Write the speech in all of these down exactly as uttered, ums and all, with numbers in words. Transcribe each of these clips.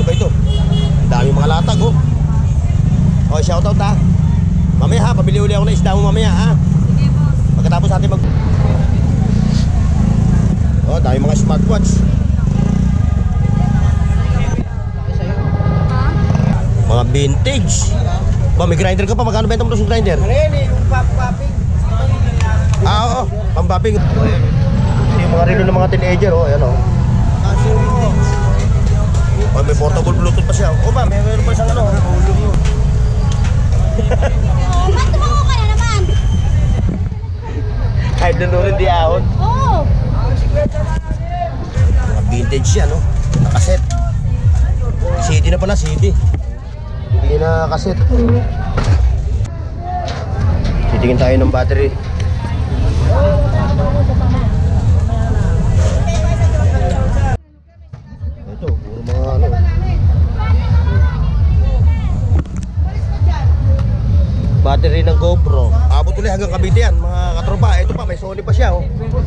ba ito? Ang daming mga latag oh. Oh, shoutout ha. Mamaya ha, pabili uli ako ng isda mo mamaya ha. Sige boss. Pagkatapos natin mag... Oh, daming mga smartwatch. Mga vintage. Ba, may grinder ka pa. Magkano benta mo doon sa grinder? Ah, oo. Pambapping. Yung mga relo ng mga teenager, oh. Ayan, oh. Oh, may portable bluetooth pa siya. Oh, ba, may meron pa siyang ano. Oh, ba't tumango ka na naman? Kahit nanunin di ahon. Oo. Mga vintage yan, oh. Nakaset. C D na pala, C D. Hindi na kaset. Titingin tayo ng battery. Ito, puro mga ano. Battery ng GoPro. Abot ulit hanggang Cavite yan, mga katropa. Ito pa, may Sony pa siya, oh.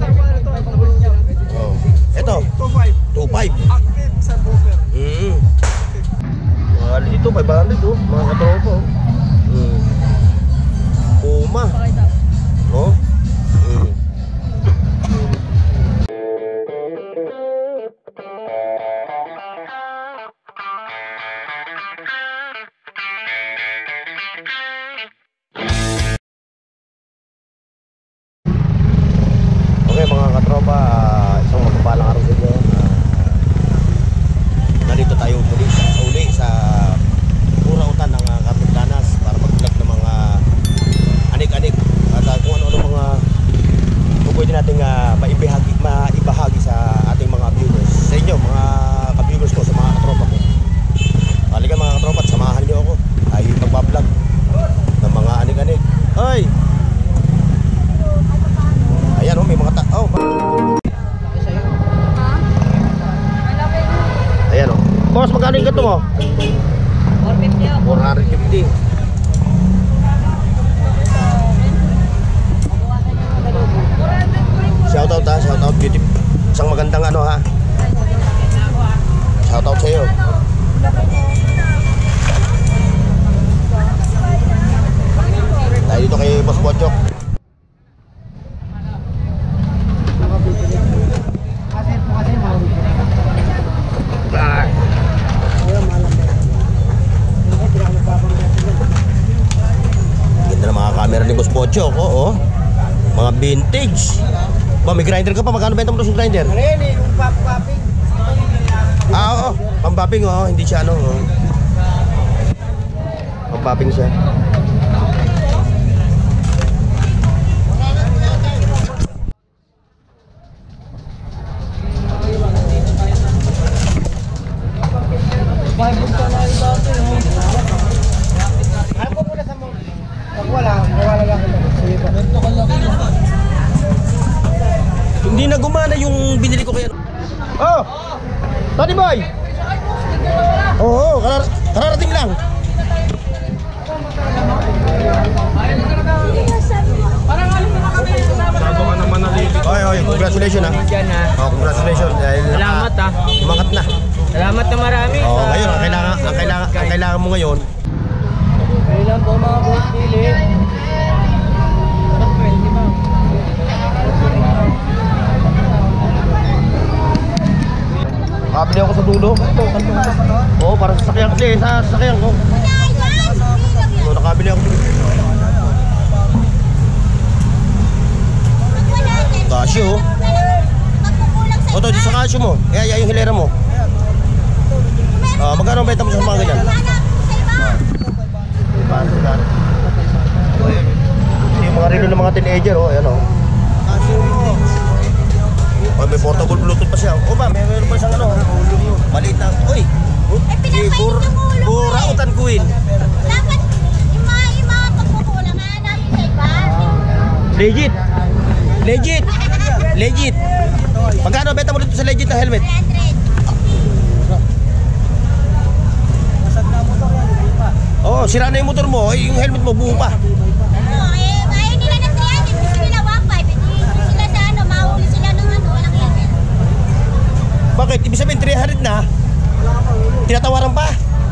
Oh. Ito, two five. Active subwoofer. Mm. Mahal ito, five hundred oh, mga katropa oh. Mm. Puma. Oh. Mm. Okay mga katropa, uh, isang magpapalang araw sa inyo. Uh, Nandito tayo muli sa uli sa Urautan ng uh, Kapitlanas para mag-vlog ng mga anik-anik at uh, kung ano-ano mga kung pwede natin uh, maibahagi, maibahagi sa ating mga viewers, sa inyo mga ka-viewers ko, sa mga katropa ko. Halika mga katropa at samahan nyo ako tayo magbablog ng mga anik-anik. Hoy! Ayan oh, may mga tao. Oh. Ayan o. Boss, magkano yung gato mo? four fifty. Shoutout ha, shoutout beauty. Isang magandang ano ha. Shoutout sa'yo. Tayo dito kay Boss Bochok. Camera ni Boss Pocho, oo. Mga vintage. Ba, may grinder ka pa. Magkano benta mo doon sa grinder? Marene, yung pop-popping. Ah, oo. Pambapping, oo. Hindi siya ano. Oh. Pambapping siya. Hindi na gumana yung binili ko kaya. Oh! Tony boy! Oo, karar kararating lang. Bago ka naman nalilito. Oy, oy, congratulations ha. Oh, congratulations. Salamat ha. Umangat na. Salamat na marami. Oh, ngayon, ang kailangan, ang kailangan, ang kailangan mo ngayon. Kailan po mga boss pili. Kabili ako sa dulo. Oo, oh, para sa sakyan kasi, sa sakyan ko. So, nakabili ako. Casio. O, to, sa casio mo. Kaya yung hilera mo. Ah, magkano ang benta mo sa mga ganyan? Yung mga relo ng mga teenager, oh, ayan oh. Oh, may portable bluetooth pa siya. Oh ba, may meron pa siyang ano. Maliit na. Uy. Si Bur Burautan Queen. Dapat yung mga, yung mga pagkukulang nga namin sa iba. Legit. Legit. Legit. Magkano benta mo dito sa legit na helmet? three hundred. Oh, sira na yung motor mo. Eh, yung helmet mo buo pa. Oo, eh, ayaw nila ng three hundred. Gusto nila one five. Hindi sila sa ano, mahuli sila ng ano, walang helmet. Bakit? Ibig sabihin three hundred na. Tinatawaran pa.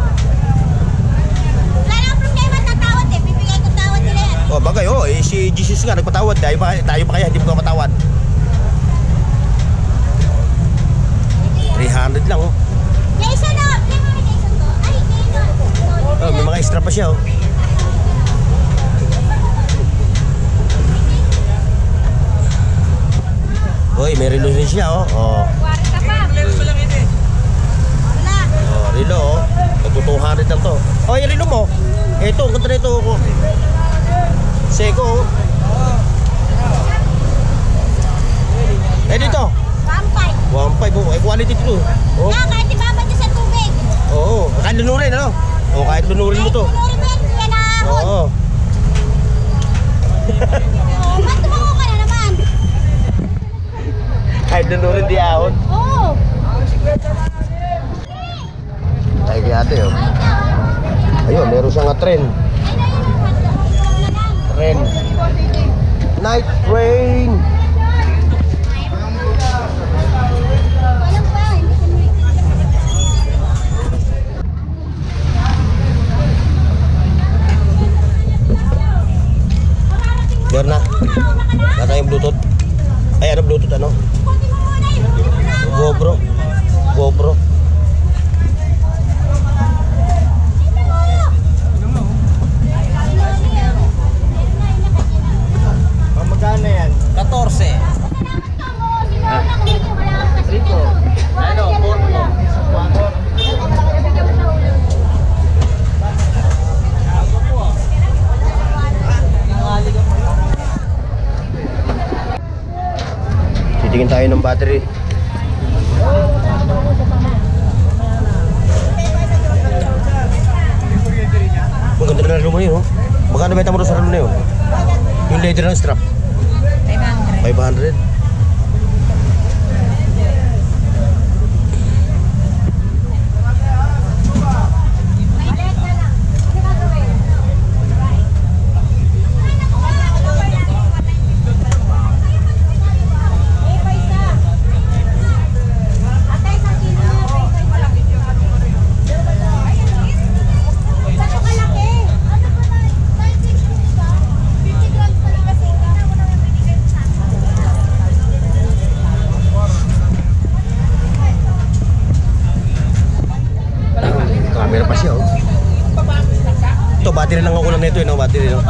Wala nang problema, tatawad eh. Bibigay ko tawad nila yan. Oh, bagay, oh, eh, si Jesus nga nagpatawad. Tayo pa, tayo pa kaya, hindi mo patawad. three hundred lang, oh. Jason, oh. Play mo ni Jason to. Ay, Jason. Oh, may mga extra pa siya, oh. Hoy, may relo rin siya, oh. Oh, Wari ka pa. Wala. oh relo, oh. Magpo two hundred lang to. Oh, yung relo mo. Ito, ang ganda nito, oh. Seiko, oh. Eh, dito. Vampire. one five, oh. Eh, quality to. Oh. Yeah, kahit ibabad niyo sa tubig. Oo, kahit lunurin, ano? Oo, kahit lunurin mo to. Kahit tunurin mo yan, hindi yan naahon. Oo. Oo, ba't tumango ka na naman? Kahit lunurin, di ahon. Oo. Ay, kaya ate, oh. Ayun, meron siyang nga tren. Tren. Night train. Walang pa, hindi ka may... Meron na. Wala tayong Bluetooth. Ay, ano Bluetooth, ano? GoPro. GoPro. Magkano yan? fourteen. Rito. Ano? four po. Titingin tayo ng battery. Ang ganda na relo mo yun, oh. Magkano beta mo doon sa relo na yun? Yung leather ng strap? five hundred. Camera pa siya, oh. Ito, battery lang ako lang nito, eh, no? Battery, no?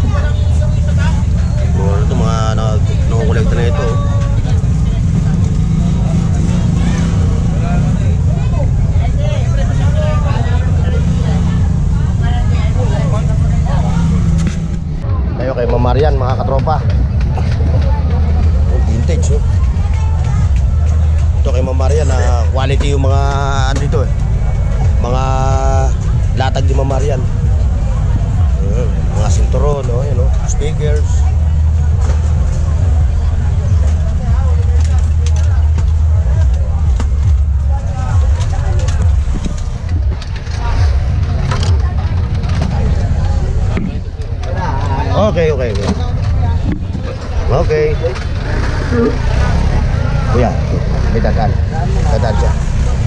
Mura ito, mga nakakolekta na ito, oh. Tayo kay Ma'am Marian, mga katropa. Oh, vintage, oh. Ito kay Ma'am Marian, na quality yung mga ano dito, eh. Mga latag ni Ma'am Marian. Ayan, mga sinturon, no? Ayan, no? Speakers. Okay, okay, okay. Okay. Kuya, may dadan. Dadan siya.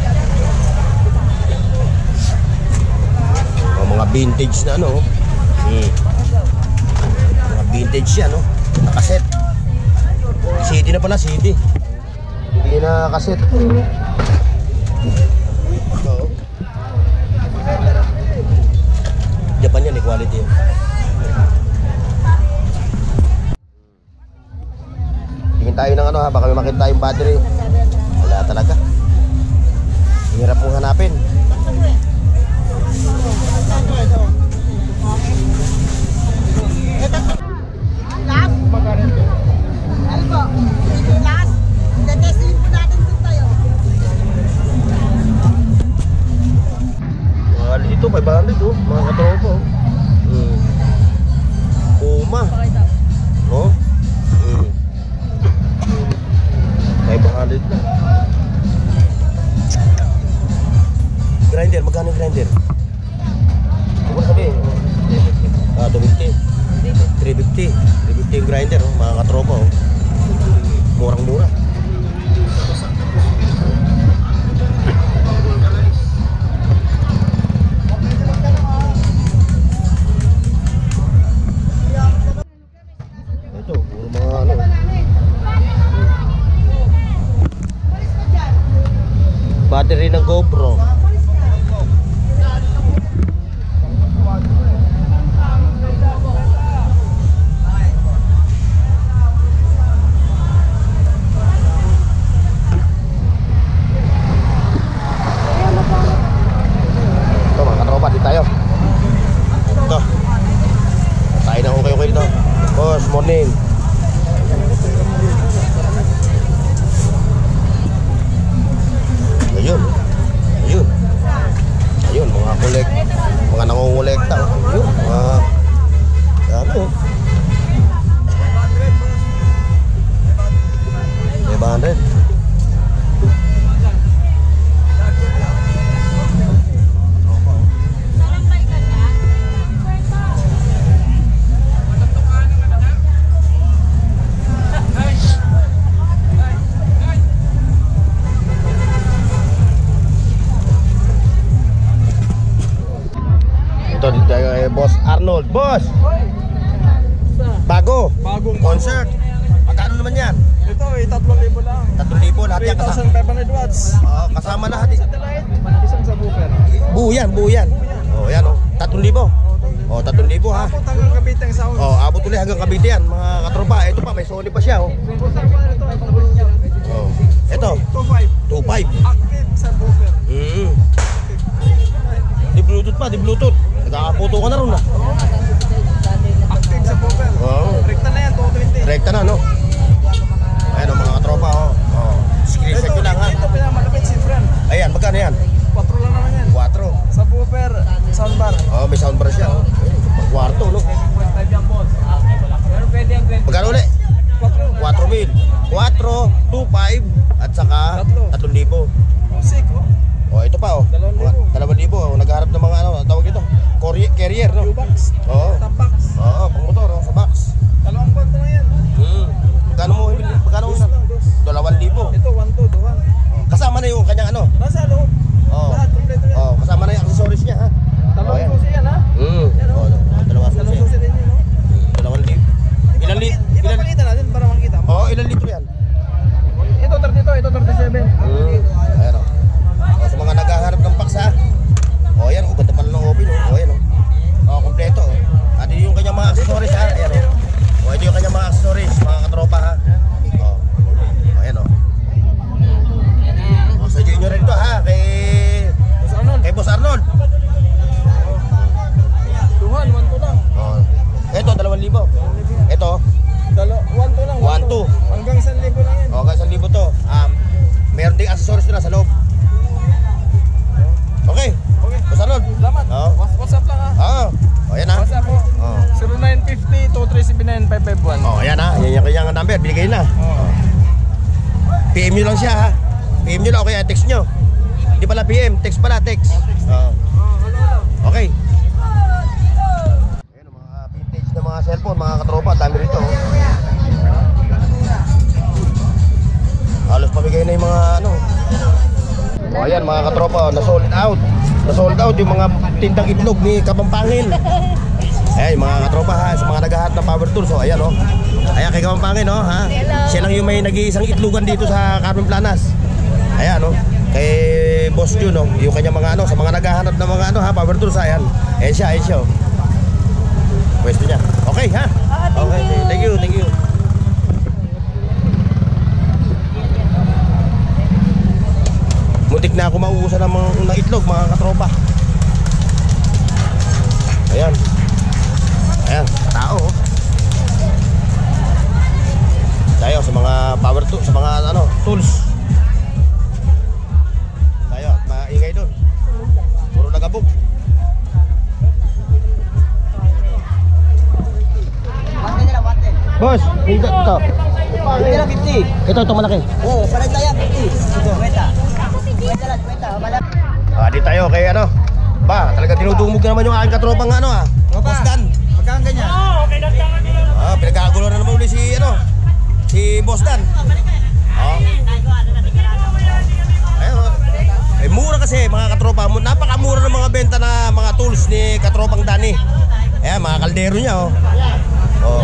Mga vintage na ano. Hmm. Mga vintage yan, no? Nakaset. C D na pala, C D. Hindi na kaset. Oo. Japan yan, quality yan. Tingin tayo ng ano, ha, baka may makita tayong battery. Wala talaga. Hirap mong hanapin. Ito five hundred, oh, mga katropa, oh. Hmm. Puma. Oh. Hmm. five hundred na. Grinder, magkano yung grinder? Ano sabi? Ah, two fifty. three fifty. three fifty yung grinder, oh, mga katropa, oh. Murang-mura. nangungulek, mga nangungulekta. Oh. Yun, mga, ano, five hundred. Ito dito kay Boss Arnold. Boss! Bago! Bagong Concert! Magkano naman yan? Ito eh, tatlong libo lang. tatlong libo lahat yan kasama. three thousand five hundred watts. Oo, kasama lahat eh. Satellite, isang subwoofer. Buo yan, buo yan. Oh, yan oh. tatlong libo. Oh, tatlong libo ha. Tapos hanggang Cavite ang sound. Oh, abot ulit hanggang Cavite yan, mga katropa. Ito pa, may Sony pa siya oh. Oh. Ito, two five. two five. Active subwoofer. Mm. Di Bluetooth pa, di Bluetooth. Nagkakaputo ka na ron ah. Active subwoofer. Oo. Rekta na yan, two twenty. Rekta na no. Ayan oh, mga katropa oh. Oh. Screenshot ko lang ha. Ito pinakamalapit si friend. Ayan, magkano yan? Quattro lang naman yan. Quattro. Subwoofer, soundbar. Oh, may soundbar siya oh. Ayun, kwarto no. Magkano ulit? Quattro. four mil. four, two five at saka Tatlo. three thousand. Oh, sick oh. Oh, ito pa oh. Dalawang libo. Dalawang libo. Oh. Naghaharap ng mga ano, tawag ito. Carrier, carrier no. U-box. Oo. Top box. Oo, pang motor oh, sa box. Dalawang kwento lang yan. Hmm. Magkano mo? Magkano mo? Dos lang, dos. Dalawang libo. Ito, one two, duwan. Kasama na yung kanyang ano. Nasa loob. Oo. Lahat, kompleto yan. Oh, kasama na yung accessories niya ha. Dalawang Oh, yan. susi yan ha. Hmm. Yan, oh. Oh, dalawang Dalawang susi. susi din yun oh. Dalawang libo. Ilan li? Ilan? Ipapakita natin para makita mo. Oo, ilan litro yan? Ito thirty-two, ito thirty-seven. Hmm. Ayan oh. Oh, sa mga naghahanap ng paksa. Oh, yan oh, ganda pala ng open oh. Oh, yan oh. Oh, kompleto oh. At yun yung kanyang mga accessories ha. Ayan oh. Oh, ito yung kanyang mga accessories, mga katropa ha. Oh. Oh, ayan oh. Oh, sa junior rin ito ha, kay Boss Arnold. kay Boss Arnold. Duhan, one two lang. Oh. Ito, dalawang libo. Ito, Dalo, one two lang. One, two. Hanggang isang libo lang yan. oh, kaya isang libo to. Um, meron ding accessories na sa loob. Okay. Okay. Boss Arnold. Salamat. Oo. Whats- WhatsApp lang ha. Oh. Oh, ayan ha. WhatsApp po. Oh. zero nine five zero, two three seven nine, five five one. Oh, ayan ha. Yan yung kanyang number. Binigay na. Oh. P M nyo lang siya ha. P M nyo lang o kaya text nyo. Hindi pala P M, text pala, text. Oo. Okay. Ayan, mga vintage na mga cellphone, mga katropa, dami rito. oh. Halos pamigay na yung mga ano. O ayan mga katropa, na sold out. Na sold out yung mga tindang itlog ni Kapampangin. Ayan yung mga katropa ha, sa mga naghahat ng power tools. So ayan o. Ayan kay Kapampangin o ha. Siya lang yung may nag-iisang itlogan dito sa Carmen Planas. Ayan o. Kay Boss Jun o. Yung kanya mga ano, sa mga naghahanap ng mga ano ha, power tools. Ayan. Ayan siya, ayan siya o. Pwesto niya. Okay ha. Okay, thank you, thank you. Muntik na ako mauusan ng, mga, ng itlog mga katropa. Ayan. Ayan, tao oh. Tayo sa mga power tools, sa mga ano, tools. Tayo, maingay doon. Puro nagabog. Boss, ito, ito. Ito lang fifty. Ito, ito malaki. Oo, parang tayo fifty. Ito, kwenta. Kwenta lang, kwenta. Wala. Ah, di tayo kay ano. Ba, talaga dinudumog na naman yung aking katropang ano ah. Boss Dan. Magkano ganyan? Ah, pinagkagulo na naman ulit si ano. Si Boss Dan. Oh. Ayun. Eh mura kasi mga katropa, napakamura ng mga benta na mga tools ni katropang Dani. Ayan, mga kaldero niya oh. Oh.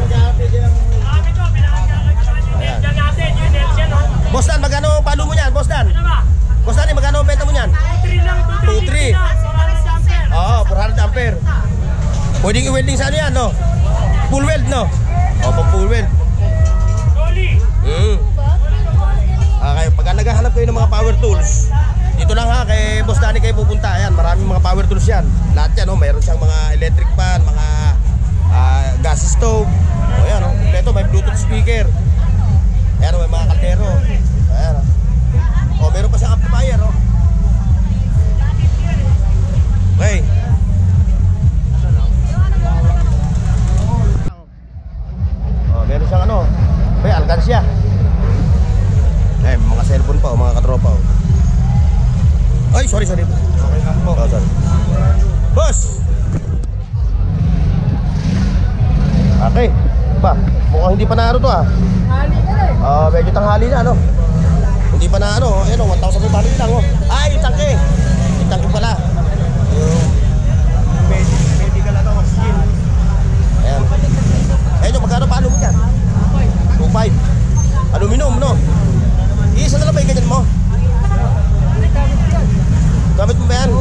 Ayan. Boss Dan, magkano palo mo niyan, Boss Dan? Boss Dan, magkano benta mo niyan? two three. Oo, four hundred ampere. Pwedeng i-welding sa ano yan, no? Full weld, no? O, pang full weld. Mm. Okay, pagka naghahanap kayo ng mga power tools, dito lang ha, kay Boss Danny kayo pupunta. Ayan, maraming mga power tools yan. Lahat yan, no? Mayroon siyang mga electric pan, mga uh, gas stove. O, ayan, no? Ito, may Bluetooth speaker. Ayan, no? May mga kaldero. Ayan, no? O, meron pa siyang amplifier, no? Okay. mukhang hindi pa na ano to ah. Ah, medyo tanghali na ano. Hindi pa na ano, ayun oh, one thousand five hundred lang oh. Ay, yung tangke. Yung tangke pala. Yung med- medical ano, skin. Ayan. Ayun yung magkano paano mo yan? two five. Aluminum, no? Isa na lang ba yung ganyan mo? Gamit mo ba yan?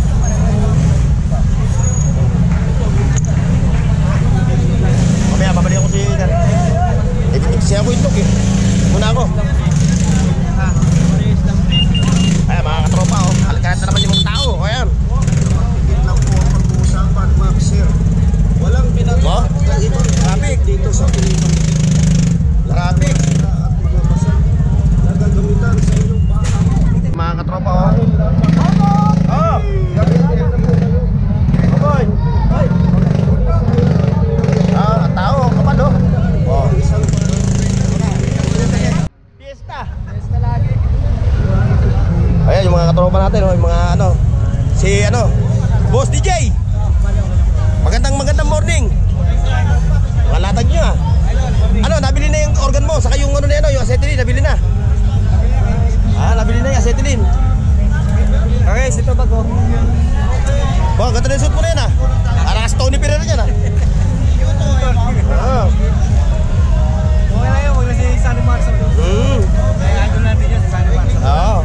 Mamaya, babalik ako si Iner. Eh, siya ako itlog eh. Muna ako. Ayan, mga katropa oh. Halikahan na naman yung mga tao. Ayan. Higit lang po ang pag-uusapan, Max, sir. Walang pinag- Mo? Traffic dito sa Pilipinas. Traffic. At pagbabasan na gagamitan sa inyong bahay. Mga katropa oh. Oh! Aboy! Ah, ang tao, kapal oh. Oh. Fiesta! Fiesta lagi. Ayan yung mga katropa natin oh, yung mga ano. Si ano, Boss D J. Magandang magandang morning. Mga latag nyo ah. Ano, nabili na yung organ mo, saka yung ano na ano, yung acetylene, nabili na. Ah, nabili na yung acetylene. Okay, sito bag oh. Wow, ganda na yung suit mo na yan ah. Parang kasi Tony Pereira yan ah. Ah. Okay lang yun, huwag na si Sunny Mars. Hmm. Kaya andun natin yun sa Sunny Mars. Oo.